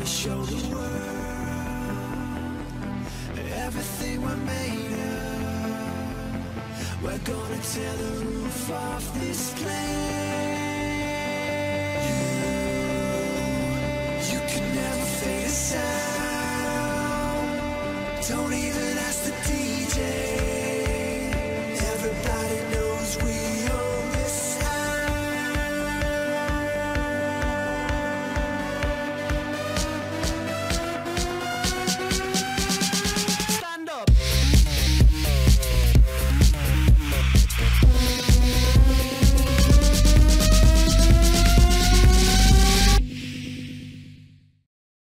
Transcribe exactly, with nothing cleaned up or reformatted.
gonna show the world everything we're made of. We're gonna tear the roof off this place. You, you can never fade us out. Don't even ask the D J.